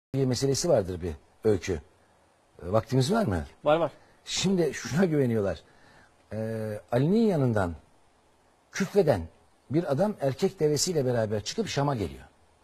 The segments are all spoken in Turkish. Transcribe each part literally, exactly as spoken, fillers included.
Bir meselesi vardır bir öykü. Vaktimiz var mı? Var var. Şimdi şuna güveniyorlar. Ee, Ali'nin yanından küfreden bir adam erkek devesiyle beraber çıkıp Şam'a geliyor.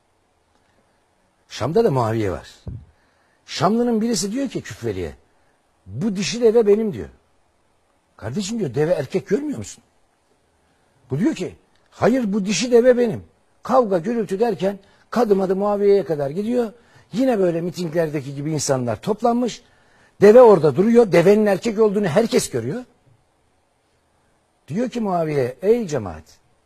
Şam'da da Muaviye var. Şamlı'nın birisi diyor ki küfveliye, bu dişi deve benim diyor. Kardeşim diyor, deve erkek görmüyor musun? Bu diyor ki, hayır bu dişi deve benim. Kavga gürültü derken kadım adı Muaviye'ye kadar gidiyor. Yine böyle mitinglerdeki gibi insanlar toplanmış. Deve orada duruyor. Devenin erkek olduğunu herkes görüyor. Diyor ki Muaviye, ey cemaat,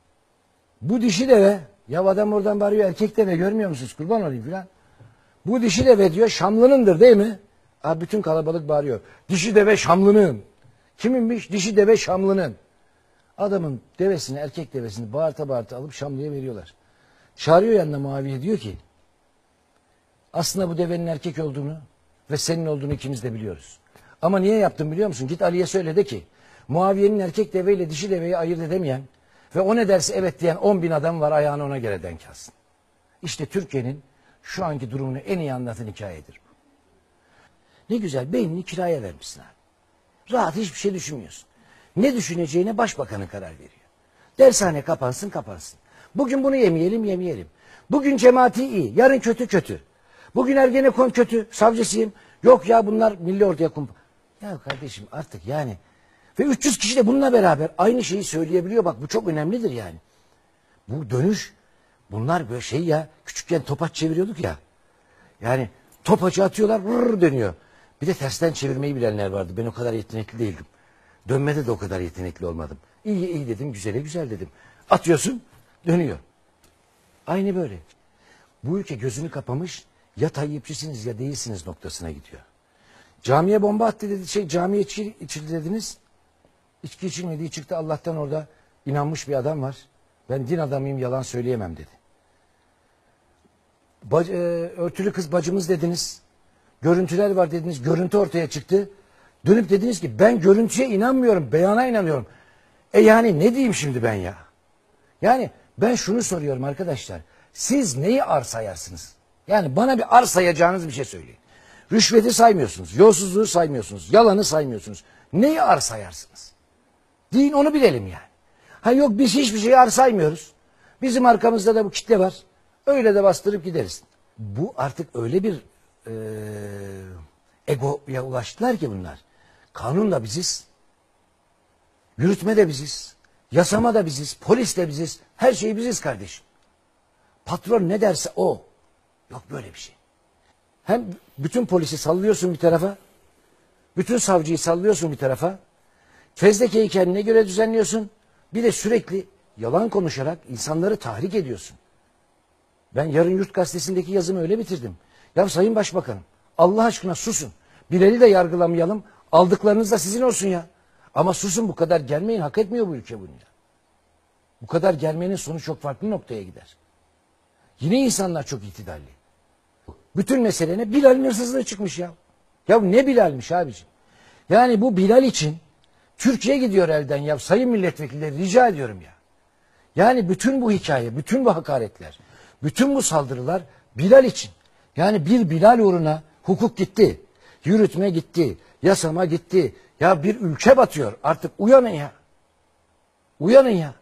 bu dişi deve, ya adam oradan bağırıyor, erkek deve görmüyor musunuz, kurban olayım filan. Bu dişi deve diyor Şamlı'nındır değil mi? Abi bütün kalabalık bağırıyor. Dişi deve Şamlı'nın. Kiminmiş? Dişi deve Şamlı'nın. Adamın devesini, erkek devesini bağırta bağırta alıp Şamlı'ya veriyorlar. Çağırıyor yanına Muaviye, diyor ki, aslında bu devenin erkek olduğunu ve senin olduğunu ikimiz de biliyoruz. Ama niye yaptın biliyor musun? Git Ali'ye söyle de ki, Muaviye'nin erkek deveyle dişi deveyi ayırt edemeyen ve o ne derse evet diyen on bin adam var, ayağını ona göre denk alsın. İşte Türkiye'nin şu anki durumunu en iyi anlatan hikayedir bu. Ne güzel, beynini kiraya vermişsin abi. Rahat, hiçbir şey düşünmüyorsun. Ne düşüneceğine başbakanın karar veriyor. Dershane kapansın kapansın. Bugün bunu yemeyelim yemeyelim. Bugün cemaati iyi, yarın kötü kötü. Bugün Ergenekon kötü, savcısıyım. Yok ya bunlar milli orduya kumpa. Ya kardeşim artık yani. Ve üç yüz kişi de bununla beraber aynı şeyi söyleyebiliyor. Bak bu çok önemlidir yani. Bu dönüş, bunlar böyle şey ya, küçükken topaç çeviriyorduk ya. Yani topacı atıyorlar, vırr dönüyor. Bir de tersten çevirmeyi bilenler vardı. Ben o kadar yetenekli değildim. Dönmede de o kadar yetenekli olmadım. İyi iyi dedim, güzele güzel dedim. Atıyorsun, dönüyor. Aynı böyle. Bu ülke gözünü kapamış, ya Tayyipçisiniz ya değilsiniz noktasına gidiyor. Camiye bomba attı dedi, şey camiye içi, içildi dediniz. İçki içilmediği çıktı, Allah'tan orada inanmış bir adam var. Ben din adamıyım, yalan söyleyemem dedi. Bac, e, örtülü kız bacımız dediniz. Görüntüler var dediniz, görüntü ortaya çıktı. Dönüp dediniz ki ben görüntüye inanmıyorum, beyana inanıyorum. E yani ne diyeyim şimdi ben ya? Yani ben şunu soruyorum arkadaşlar. Siz neyi arsayarsınız? Yani bana bir arsayacağınız bir şey söyleyin. Rüşveti saymıyorsunuz, yolsuzluğu saymıyorsunuz, yalanı saymıyorsunuz. Neyi arsayarsınız? Deyin, onu bilelim yani. Ha yok, biz hiçbir şeyi arsaymıyoruz. Bizim arkamızda da bu kitle var. Öyle de bastırıp gideriz. Bu artık öyle bir e, egoya ulaştılar ki bunlar. Kanun da biziz. Yürütme de biziz. Yasama da biziz. Polis de biziz. Her şey biziz kardeşim. Patron ne derse o. Yok böyle bir şey. Hem bütün polisi sallıyorsun bir tarafa. Bütün savcıyı sallıyorsun bir tarafa. Fezlekeyi kendine göre düzenliyorsun. Bir de sürekli yalan konuşarak insanları tahrik ediyorsun. Ben yarın Yurt Gazetesi'ndeki yazımı öyle bitirdim. Ya Sayın Başbakanım, Allah aşkına susun. Bilal'i de yargılamayalım. Aldıklarınız da sizin olsun ya. Ama susun, bu kadar gelmeyin. Hak etmiyor bu ülke bunu ya. Bu kadar gelmenin sonu çok farklı noktaya gider. Yine insanlar çok itidalli. Bütün mesele ne? Bilal'in hırsızlığı çıkmış ya. Ya ne Bilal'miş abiciğim. Yani bu Bilal için Türkiye gidiyor elden ya. Sayın milletvekilleri, rica ediyorum ya. Yani bütün bu hikaye, bütün bu hakaretler, bütün bu saldırılar Bilal için. Yani bir Bilal uğruna hukuk gitti. Yürütme gitti. Yasama gitti. Ya bir ülke batıyor. Artık uyanın ya. Uyanın ya.